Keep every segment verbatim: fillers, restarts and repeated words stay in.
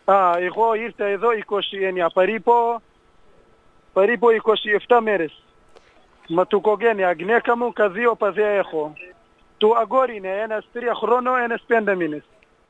Α, εγώ ήρθα εδώ είκοσι εννιά, περίπου, περίπου είκοσι επτά μέρες. Με του οικογένεια, γυναίκα μου και δύο παιδιά έχω. Του αγόρι είναι ένας τρία χρόνο, ένας πέντε μήνες.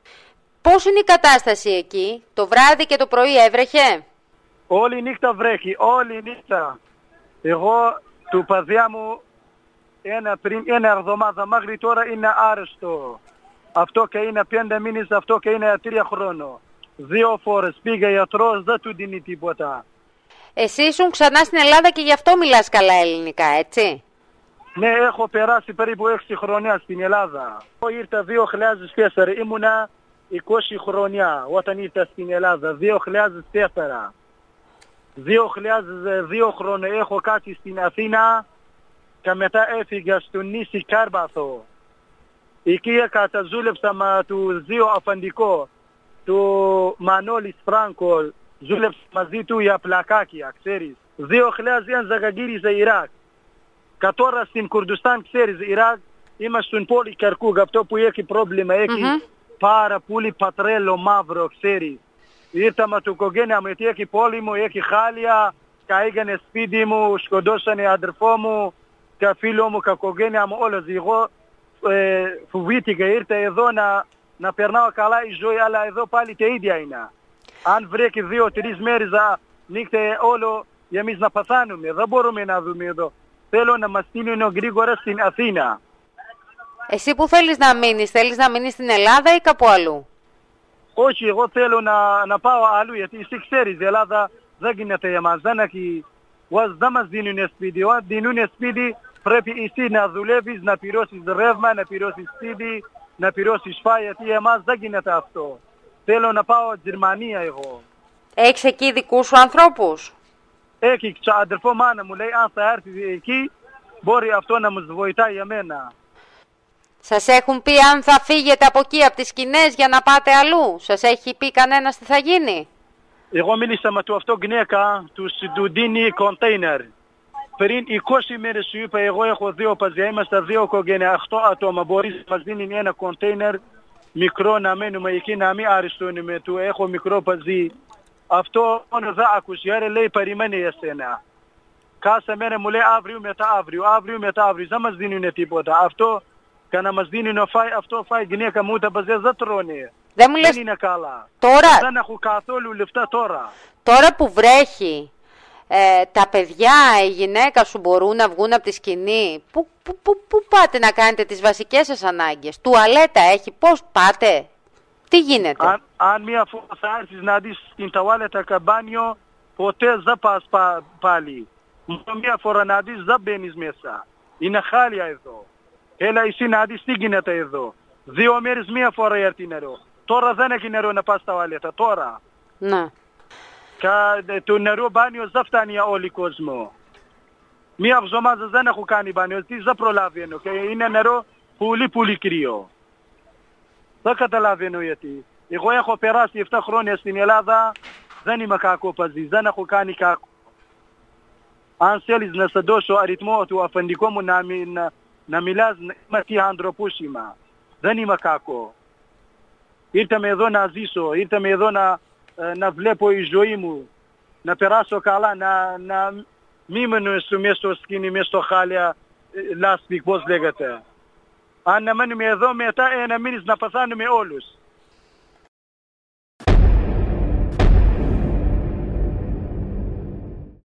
Πώς είναι η κατάσταση εκεί, το βράδυ και το πρωί έβρεχε? Όλη νύχτα βρέχει, όλη νύχτα. Εγώ, του παιδιά μου, ένα, πριν ένα εβδομάδα μέχρι τώρα είναι άρρωστο. Αυτό και είναι πέντε μήνες, αυτό και είναι τρία χρόνο. Δύο φορές πήγα γιατρός, δεν του δίνει τίποτα. Εσύ ήσουν ξανά στην Ελλάδα και γι' αυτό μιλάς καλά ελληνικά, έτσι? Ναι, έχω περάσει περίπου έξι χρόνια στην Ελλάδα. Εγώ ήρθα δύο χιλιάδες τέσσερα, ήμουνα είκοσι χρόνια όταν ήρθα στην Ελλάδα, δύο χιλιάδες τέσσερα. δύο χιλιάδες δύο χρόνια έχω κάτσει στην Αθήνα και μετά έφυγα στο νησί Κάρπαθο. Εκεί έκατα, ζούλεψα με τους δύο αφεντικό, του Μανώλης Φράνκο, ζούλεψα μαζί του για πλακάκια, ξέρεις. δύο χιλιάδες ένα γύριζα Ιράκ. Και τώρα στην Κουρδιστάν, ξέρεις, Ιράκ, είμαι στην πόλη Κερκούκ, αυτό που έχει πρόβλημα, έχει mm-hmm. πάρα πολύ πατρέλο μαύρο, ξέρεις. Ήρθα με το οικογένεια μου, γιατί έχει πόλεμο, έχει χάλια, και έγινε σπίτι μου, σκοτώσανε αδερφό μου, και φίλο μου, και οικογένεια μου, όλες. Εγώ ε, φοβήθηκα, ήρθα εδώ να, να περνάω καλά η ζωή, αλλά εδώ πάλι τα ίδια είναι. Αν βρέχει δύο-τρεις μέρες νύχτα όλο, εμείς να παθάνουμε, δεν μπορούμε να δούμε εδώ. Θέλω να μας στείλουν γρήγορα στην Αθήνα. Εσύ που θέλεις να μείνεις, θέλεις να μείνεις στην Ελλάδα ή κάπου αλλού? Όχι, εγώ θέλω να, να πάω αλλού, γιατί εσύ ξέρεις, η Ελλάδα δεν γίνεται για μας, δεν έχει, δεν μας δίνουν σπίτι, όταν δίνουν σπίτι πρέπει εσύ να δουλεύεις, να πληρώσεις ρεύμα, να πληρώσεις σπίτι, να πληρώσεις φάι, γιατί για μας δεν γίνεται αυτό. Θέλω να πάω Γερμανία εγώ. Έχεις εκεί δικούς σου ανθρώπους? Έχει και αδερφό μάνα μου, λέει, αν θα έρθει εκεί, μπορεί αυτό να μας βοηθάει για μένα. Σας έχουν πει αν θα φύγετε από εκεί, από τις σκηνές, για να πάτε αλλού? Σας έχει πει κανένας τι θα γίνει? Εγώ μίλησα με το αυτό γυναίκα, του δίνει κοντέινερ. Πριν είκοσι μέρες σου είπα, εγώ έχω δύο παιδιά, είμαστε δύο οικογένεια, οκτώ άτομα, μπορείς να μας δίνει ένα κοντέινερ μικρό να μένουμε εκεί, να μην αριστούμε του, έχω μικρό παιδί. Αυτό μόνο δεν ακούσει, άρα λέει περιμένει εσένα. Κάθε μέρα μου λέει αύριο μετά αύριο, αύριο μετά αύριο, δεν μας δίνουν τίποτα. Αυτό και να μας δίνουν φάει, αυτό φάει γυναίκα μου, τα παιδιά δεν τρώνε. Δεν μου λες... Δεν είναι καλά. Τώρα... Δεν έχω καθόλου λεφτά τώρα. Τώρα που βρέχει, ε, τα παιδιά, η γυναίκα σου μπορούν να βγουν από τη σκηνή. Πού, πού, πού, πού πάτε να κάνετε τις βασικές σας ανάγκες? Τουαλέτα έχει, πώς πάτε? Τι γίνεται? Αν, αν μία φορά θα έρθεις να δεις στην τουαλέτα και μπάνιο, ποτέ δεν πας πα, πάλι. Μόνο μία φορά να δεις δεν μπαίνεις μέσα. Είναι χάλια εδώ. Έλα εσύ να δεις τι γίνεται εδώ. Δύο μέρες μία φορά έρθει νερό. Τώρα δεν έχει νερό να πας στα τουαλέτα, τώρα. Ναι. Και το νερό μπάνιο δεν φτάνει για όλη κόσμο. Μία εβδομάδα δεν έχω κάνει μπάνιο, τι δεν προλαβαίνω. Και είναι νερό πολύ πολύ κρύο. Δεν καταλαβαίνω γιατί. Εγώ έχω περάσει επτά χρόνια στην Ελλάδα, δεν είμαι κακό παζί, δεν έχω κάνει κακό. Αν θέλεις να σε δώσω αριθμό του αφεντικού μου να, να, να μιλάς, είμαι τι άνθρωπος είμαι. Δεν είμαι κακό. Ήρθαμε εδώ να ζήσω, ήρθαμε εδώ να, να βλέπω η ζωή μου, να περάσω καλά, να, να μην μένω μέσα στο σκηνή, μέσα στο χάλια, λάσπικ, πώς λέγεται. Αν να μένουμε εδώ μετά ένα μήνες να παθάνουμε όλους.